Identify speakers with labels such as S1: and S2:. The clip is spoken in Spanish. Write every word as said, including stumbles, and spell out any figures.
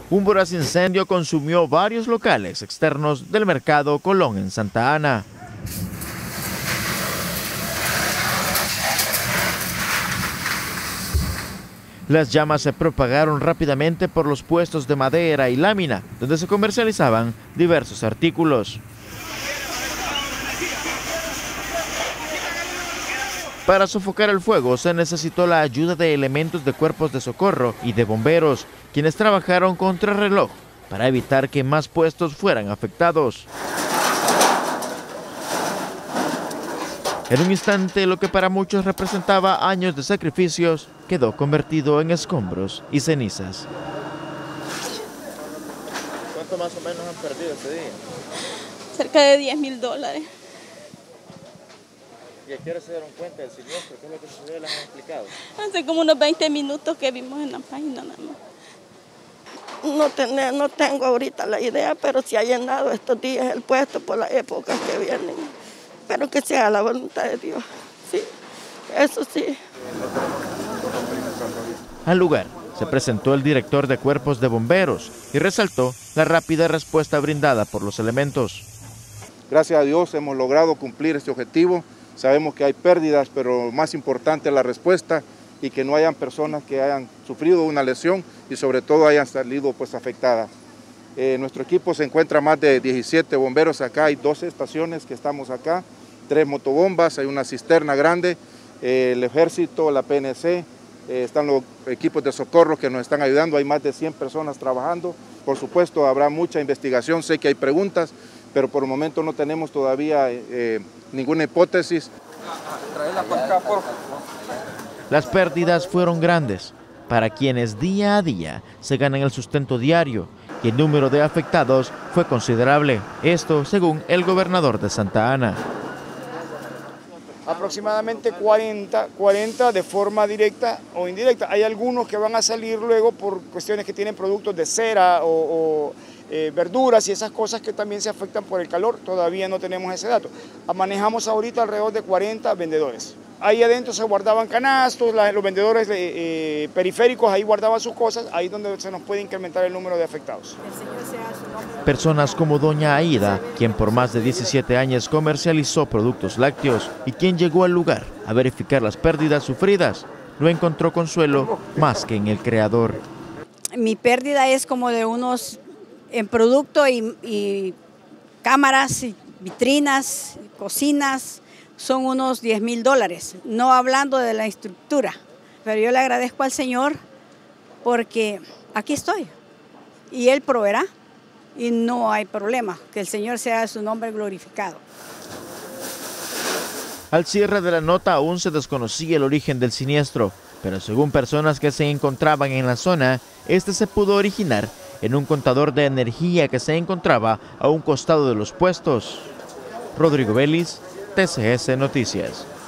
S1: Un voraz incendio consumió varios locales externos del mercado Colón en Santa Ana. Las llamas se propagaron rápidamente por los puestos de madera y lámina, donde se comercializaban diversos artículos. Para sofocar el fuego se necesitó la ayuda de elementos de cuerpos de socorro y de bomberos, quienes trabajaron contrarreloj para evitar que más puestos fueran afectados. En un instante, lo que para muchos representaba años de sacrificios, quedó convertido en escombros y cenizas.
S2: ¿Cuánto más o menos han perdido ese día?
S3: Cerca de diez mil dólares.
S2: ¿Y a qué hora se dieron cuenta del siniestro? ¿Qué es lo que sucedió? ¿Les han explicado?
S3: Hace como unos veinte minutos que vimos en la página nada más.
S4: No, tener, no tengo ahorita la idea, pero si ha llenado estos días el puesto por las épocas que vienen. Pero que sea la voluntad de Dios. Sí, eso sí.
S1: Al lugar se presentó el director de cuerpos de bomberos y resaltó la rápida respuesta brindada por los elementos.
S5: Gracias a Dios hemos logrado cumplir este objetivo. Sabemos que hay pérdidas, pero más importante es la respuesta y que no hayan personas que hayan sufrido una lesión y sobre todo hayan salido pues afectadas. Eh, nuestro equipo se encuentra más de diecisiete bomberos acá, hay doce estaciones que estamos acá, tres motobombas, hay una cisterna grande, eh, el ejército, la P N C, eh, están los equipos de socorro que nos están ayudando, hay más de cien personas trabajando. Por supuesto habrá mucha investigación, sé que hay preguntas, pero por el momento no tenemos todavía eh, ninguna hipótesis.
S1: Las pérdidas fueron grandes para quienes día a día se ganan el sustento diario y el número de afectados fue considerable. Esto según el gobernador de Santa Ana.
S6: Aproximadamente cuarenta, cuarenta de forma directa o indirecta. Hay algunos que van a salir luego por cuestiones que tienen productos de cera o, o eh, verduras y esas cosas que también se afectan por el calor. Todavía no tenemos ese dato. Manejamos ahorita alrededor de cuarenta vendedores. Ahí adentro se guardaban canastos, la, los vendedores eh, periféricos ahí guardaban sus cosas, ahí es donde se nos puede incrementar el número de afectados.
S1: Personas como doña Aida, quien por más de diecisiete años comercializó productos lácteos y quien llegó al lugar a verificar las pérdidas sufridas, no encontró consuelo más que en el creador.
S7: Mi pérdida es como de unos en producto y, y cámaras, y vitrinas, y cocinas. Son unos diez mil dólares, no hablando de la estructura. Pero yo le agradezco al Señor porque aquí estoy y Él proveerá y no hay problema, que el Señor sea su nombre glorificado.
S1: Al cierre de la nota aún se desconocía el origen del siniestro, pero según personas que se encontraban en la zona, este se pudo originar en un contador de energía que se encontraba a un costado de los puestos. Rodrigo Vélez, T C S Noticias.